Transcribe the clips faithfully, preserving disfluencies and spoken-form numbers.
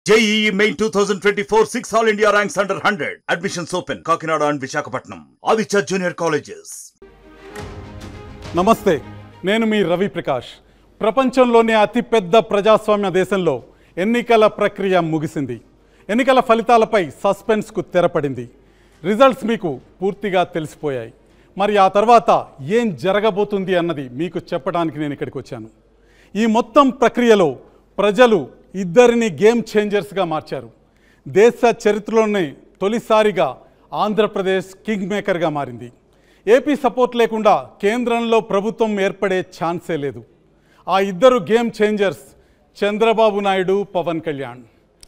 J E E Main twenty twenty-four six All India ranks under one hundred. Admissions open. Kakinada and Visakhapatnam. Aditya Junior Colleges. నమస్తే, నేను మీ రవి ప్రకాష్. ప్రపంచంలోనే అతిపెద్ద ప్రజాస్వామ్య దేశంలో ఎన్నికల ప్రక్రియ ముగిసింది. ఎన్నికల ఫలితాలపై సస్పెన్స్కు తెరపడింది. రిజల్ట్స్ మీకు పూర్తిగా తెలిసిపోయాయి. మరి ఆ తర్వాత ఏం జరగబోతుంది అన్నది మీకు చెప్పడానికి నేను ఇక్కడికి వచ్చాను. ఈ మొత్తం ప్రక్రియలో ప్రజలు ఇద్దరిని గేమ్ చేంజర్స్గా మార్చారు. దేశ చరిత్రలోనే తొలిసారిగా ఆంధ్రప్రదేశ్ కింగ్ మేకర్గా మారింది. ఏపీ సపోర్ట్ లేకుండా కేంద్రంలో ప్రభుత్వం ఏర్పడే ఛాన్సే లేదు. ఆ ఇద్దరు గేమ్ చేంజర్స్ చంద్రబాబు నాయుడు, పవన్ కళ్యాణ్.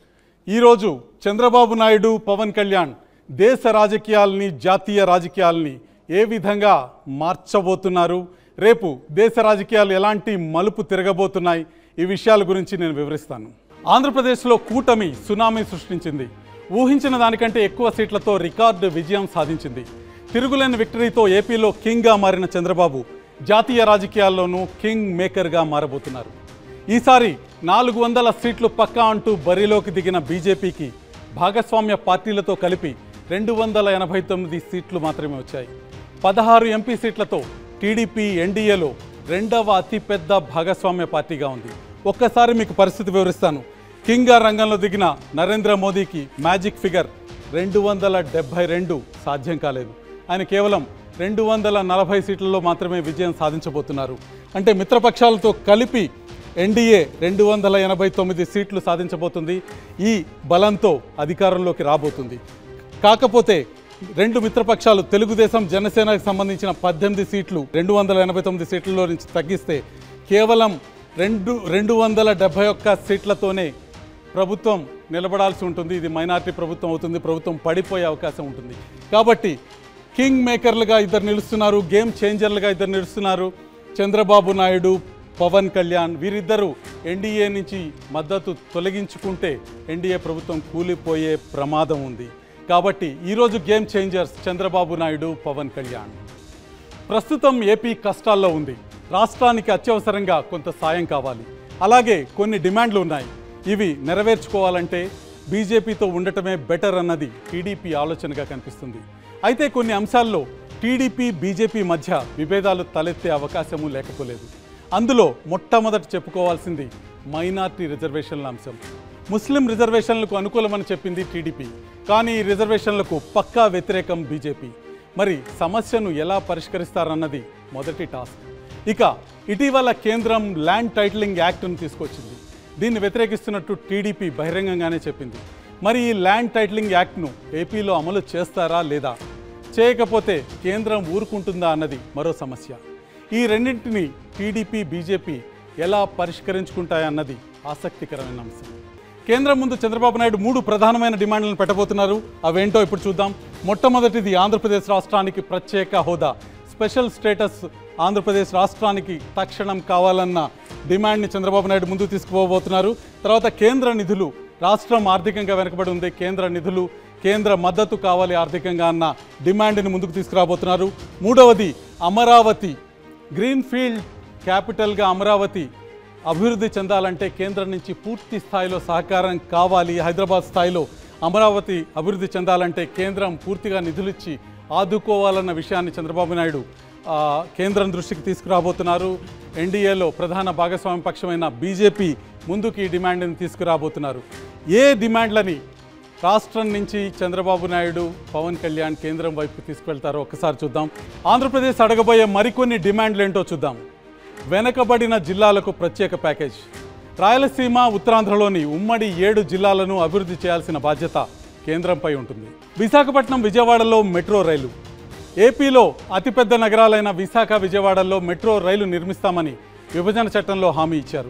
ఈరోజు చంద్రబాబు నాయుడు, పవన్ కళ్యాణ్ దేశ రాజకీయాలని, జాతీయ రాజకీయాలని ఏ విధంగా మార్చబోతున్నారు, రేపు దేశ రాజకీయాలు ఎలాంటి మలుపు తిరగబోతున్నాయి, ఈ విషయాల గురించి నేను వివరిస్తాను. ఆంధ్రప్రదేశ్లో కూటమి సునామీ సృష్టించింది. ఊహించిన దానికంటే ఎక్కువ సీట్లతో రికార్డు విజయం సాధించింది. తిరుగులేని విక్టరీతో ఏపీలో కింగ్గా మారిన చంద్రబాబు జాతీయ రాజకీయాల్లోనూ కింగ్ మేకర్గా మారబోతున్నారు. ఈసారి నాలుగు వందల సీట్లు పక్కా అంటూ బరిలోకి దిగిన బీజేపీకి భాగస్వామ్య పార్టీలతో కలిపి రెండు వందల ఎనభై తొమ్మిది సీట్లు మాత్రమే వచ్చాయి. పదహారు ఎంపీ సీట్లతో టీడీపీ ఎన్డీఏలో రెండవ అతిపెద్ద భాగస్వామ్య పార్టీగా ఉంది. ఒక్కసారి మీకు పరిస్థితి వివరిస్తాను. కింగ్గా రంగంలో దిగిన నరేంద్ర మోదీకి మ్యాజిక్ ఫిగర్ రెండు వందల డెబ్భై రెండు సాధ్యం కాలేదు. ఆయన కేవలం రెండు వందల నలభై సీట్లలో మాత్రమే విజయం సాధించబోతున్నారు. అంటే మిత్రపక్షాలతో కలిపి ఎన్డీఏ రెండు వందల ఎనభై తొమ్మిది సీట్లు సాధించబోతుంది. ఈ బలంతో అధికారంలోకి రాబోతుంది. కాకపోతే రెండు మిత్రపక్షాలు తెలుగుదేశం, జనసేనకు సంబంధించిన పద్దెనిమిది సీట్లు రెండు వందల ఎనభై తొమ్మిది సీట్లలో నుంచి తగ్గిస్తే కేవలం రెండు రెండు వందల డెబ్భై ఒక్క సీట్లతోనే ప్రభుత్వం నిలబడాల్సి ఉంటుంది. ఇది మైనారిటీ ప్రభుత్వం అవుతుంది. ప్రభుత్వం పడిపోయే అవకాశం ఉంటుంది. కాబట్టి కింగ్ మేకర్లుగా ఇద్దరు నిలుస్తున్నారు, గేమ్ చేంజర్లుగా ఇద్దరు నిలుస్తున్నారు. చంద్రబాబు నాయుడు, పవన్ కళ్యాణ్. వీరిద్దరూ ఎన్డీఏ నుంచి మద్దతు తొలగించుకుంటే ఎన్డీఏ ప్రభుత్వం కూలిపోయే ప్రమాదం ఉంది. కాబట్టి ఈరోజు గేమ్ చేంజర్స్ చంద్రబాబు నాయుడు, పవన్ కళ్యాణ్. ప్రస్తుతం ఏపీ కష్టాల్లో ఉంది. రాష్ట్రానికి అత్యవసరంగా కొంత సాయం కావాలి. అలాగే కొన్ని డిమాండ్లు ఉన్నాయి. ఇవి నెరవేర్చుకోవాలంటే బీజేపీతో ఉండటమే బెటర్ అన్నది టీడీపీ ఆలోచనగా కనిపిస్తుంది. అయితే కొన్ని అంశాల్లో టీడీపీ, బీజేపీ మధ్య విభేదాలు తలెత్తే అవకాశము లేకపోలేదు. అందులో మొట్టమొదటి చెప్పుకోవాల్సింది మైనార్టీ రిజర్వేషన్ల అంశం. ముస్లిం రిజర్వేషన్లకు అనుకూలమని చెప్పింది టీడీపీ, కానీ ఈ రిజర్వేషన్లకు పక్కా వ్యతిరేకం బీజేపీ. మరి సమస్యను ఎలా పరిష్కరిస్తారన్నది మొదటి టాస్క్. ఇక ఇటీవల కేంద్రం ల్యాండ్ టైటిలింగ్ యాక్ట్ను తీసుకొచ్చింది. దీన్ని వ్యతిరేకిస్తున్నట్టు టీడీపీ బహిరంగంగానే చెప్పింది. మరి ఈ ల్యాండ్ టైటిలింగ్ యాక్ట్ను ఏపీలో అమలు చేస్తారా లేదా, చేయకపోతే కేంద్రం ఊరుకుంటుందా అన్నది మరో సమస్య. ఈ రెండింటిని టీడీపీ, బీజేపీ ఎలా పరిష్కరించుకుంటాయన్నది ఆసక్తికరమైన అంశం. కేంద్రం ముందు చంద్రబాబు నాయుడు మూడు ప్రధానమైన డిమాండ్లను పెట్టబోతున్నారు. అవేంటో ఇప్పుడు చూద్దాం. మొట్టమొదటిది ఆంధ్రప్రదేశ్ రాష్ట్రానికి ప్రత్యేక హోదా, స్పెషల్ స్టేటస్ ఆంధ్రప్రదేశ్ రాష్ట్రానికి తక్షణం కావాలన్న డిమాండ్ని చంద్రబాబు నాయుడు ముందుకు తీసుకుపోబోతున్నారు. తర్వాత కేంద్ర నిధులు, రాష్ట్రం ఆర్థికంగా వెనుకబడి ఉంది, కేంద్ర నిధులు, కేంద్ర మద్దతు కావాలి ఆర్థికంగా అన్న డిమాండ్ని ముందుకు తీసుకురాబోతున్నారు. మూడవది అమరావతి, గ్రీన్ఫీల్డ్ క్యాపిటల్గా అమరావతి అభివృద్ధి చెందాలంటే కేంద్రం నుంచి పూర్తి స్థాయిలో సహకారం కావాలి. హైదరాబాద్ స్థాయిలో అమరావతి అభివృద్ధి చెందాలంటే కేంద్రం పూర్తిగా నిధులిచ్చి ఆదుకోవాలన్న విషయాన్ని చంద్రబాబు నాయుడు కేంద్రం దృష్టికి తీసుకురాబోతున్నారు. ఎన్డీఏలో ప్రధాన భాగస్వామ్య పక్షమైన బీజేపీ ముందుకు ఈ డిమాండ్ని తీసుకురాబోతున్నారు. ఏ డిమాండ్లని రాష్ట్రం నుంచి చంద్రబాబు నాయుడు, పవన్ కళ్యాణ్ కేంద్రం వైపుకి తీసుకువెళ్తారో ఒకసారి చూద్దాం. ఆంధ్రప్రదేశ్ అడగబోయే మరికొన్ని డిమాండ్లు ఏంటో చూద్దాం. వెనకబడిన జిల్లాలకు ప్రత్యేక ప్యాకేజ్. రాయలసీమ, ఉత్తరాంధ్రలోని ఉమ్మడి ఏడు జిల్లాలను అభివృద్ధి చేయాల్సిన బాధ్యత కేంద్రంపై ఉంటుంది. విశాఖపట్నం, విజయవాడలో మెట్రో రైలు. ఏపీలో అతిపెద్ద నగరాలైన విశాఖ, విజయవాడల్లో మెట్రో రైలు నిర్మిస్తామని విభజన చట్టంలో హామీ ఇచ్చారు.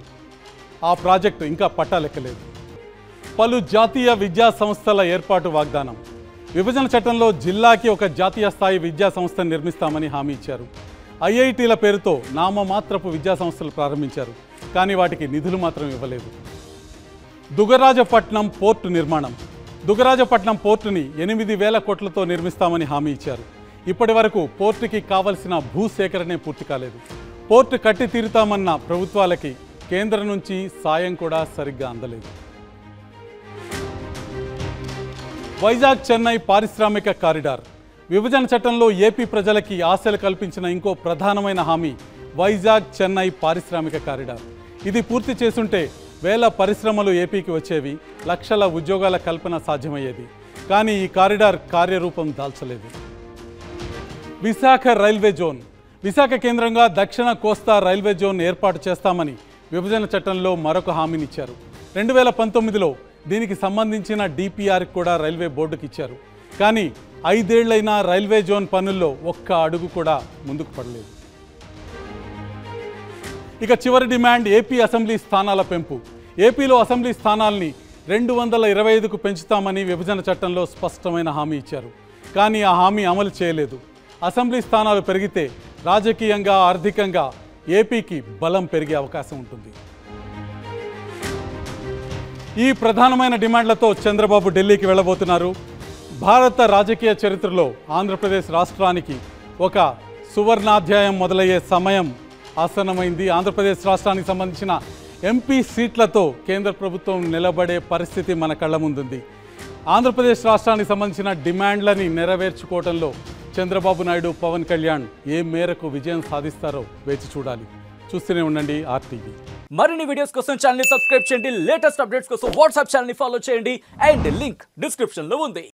ఆ ప్రాజెక్టు ఇంకా పట్టాలెక్కలేదు. పలు జాతీయ విద్యా సంస్థల ఏర్పాటు వాగ్దానం. విభజన చట్టంలో జిల్లాకి ఒక జాతీయ స్థాయి విద్యా సంస్థను నిర్మిస్తామని హామీ ఇచ్చారు. ఐఐటీల పేరుతో నామమాత్రపు విద్యా సంస్థలు ప్రారంభించారు, కానీ వాటికి నిధులు మాత్రం ఇవ్వలేదు. దుగరాజపట్నం పోర్టు నిర్మాణం. దుగరాజపట్నం పోర్టుని ఎనిమిది వేల కోట్లతో నిర్మిస్తామని హామీ ఇచ్చారు. ఇప్పటి వరకు పోర్టుకి కావలసిన భూసేకరణే పూర్తి కాలేదు. పోర్టు కట్టి తీరుతామన్న ప్రభుత్వాలకి కేంద్రం నుంచి సాయం కూడా సరిగ్గా అందలేదు. వైజాగ్ చెన్నై పారిశ్రామిక కారిడార్. విభజన చట్టంలో ఏపీ ప్రజలకి ఆశలు కల్పించిన ఇంకో ప్రధానమైన హామీ వైజాగ్ చెన్నై పారిశ్రామిక కారిడార్. ఇది పూర్తి చేసుంటే వేల పరిశ్రమలు ఏపీకి వచ్చేవి, లక్షల ఉద్యోగాల కల్పన సాధ్యమయ్యేది. కానీ ఈ కారిడార్ కార్యరూపం దాల్చలేదు. Visakha railway zone. విశాఖ కేంద్రంగా దక్షిణ కోస్తా రైల్వే జోన్ ఏర్పాటు చేస్తామని విభజన చట్టంలో మరొక హామీనిచ్చారు. రెండు వేల పంతొమ్మిదిలో దీనికి సంబంధించిన డిపిఆర్ కూడా రైల్వే బోర్డుకి ఇచ్చారు. కానీ ఐదేళ్లైనా రైల్వే జోన్ పనుల్లో ఒక్క అడుగు కూడా ముందుకు పడలేదు. ఇక చివరి డిమాండ్ ఏపీ అసెంబ్లీ స్థానాల పెంపు. ఏపీలో అసెంబ్లీ స్థానాల్ని రెండు వందల ఇరవై ఐదుకు పెంచుతామని విభజన చట్టంలో స్పష్టమైన హామీ ఇచ్చారు. కానీ ఆ హామీ అమలు చేయలేదు. అసెంబ్లీ స్థానాలు పెరిగితే రాజకీయంగా, ఆర్థికంగా ఏపీకి బలం పెరిగే అవకాశం ఉంటుంది. ఈ ప్రధానమైన డిమాండ్లతో చంద్రబాబు ఢిల్లీకి వెళ్ళబోతున్నారు. భారత రాజకీయ చరిత్రలో ఆంధ్రప్రదేశ్ రాష్ట్రానికి ఒక సువర్ణాధ్యాయం మొదలయ్యే సమయం ఆసన్నమైంది. ఆంధ్రప్రదేశ్ రాష్ట్రానికి సంబంధించిన ఎంపీ సీట్లతో కేంద్ర ప్రభుత్వం నిలబడే పరిస్థితి మన కళ్ళ ముందుంది. ఆంధ్రప్రదేశ్ రాష్ట్రానికి సంబంధించిన డిమాండ్లని నెరవేర్చుకోవడంలో చంద్రబాబు నాయుడు, పవన్ కళ్యాణ్ ఏ మేరకు విజయం సాధిస్తారో వేచి చూడాలి. చూస్తూనే ఉండండి ఆర్టీవీ. మరిన్ని వీడియోస్ కోసం ఛానల్ ని సబ్స్క్రైబ్ చేయండి. లేటెస్ట్ అప్డేట్స్ కోసం వాట్సాప్ ఛానల్ ని ఫాలో చేయండి. అండ్ లింక్ డిస్క్రిప్షన్ లో ఉంది.